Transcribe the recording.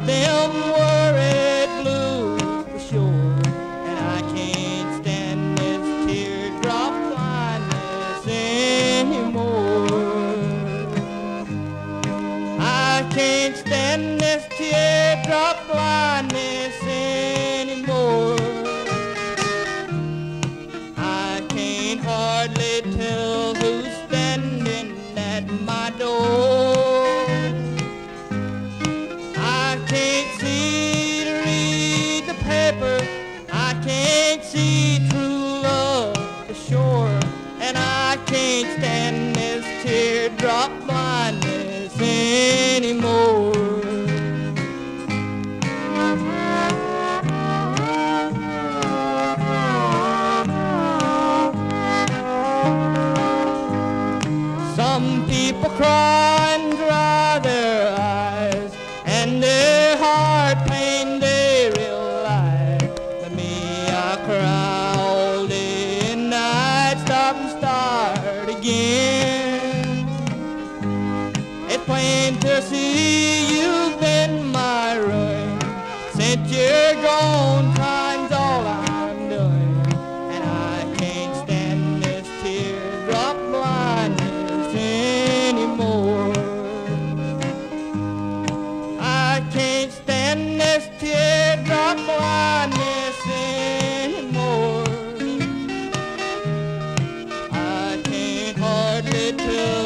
them worried blues for sure. And I can't stand this teardrop blindness anymore. I can't stand this teardrop blindness anymore. I can't hardly tell who's standing at my door. I can't see to read the paper. I can't see true love for sure. And I can't stand this teardrop blindness anymore. Some people cry and dry their eyes, and their heart pain they realize. But me, I cry all day and night, stop and start again. It's plain to see you've been my ruin. Since you're gone, time's all I'm doing. And I can't stand this teardrop blindness anymore. I can't stand this teardrop blindness anymore. I can't hardly tell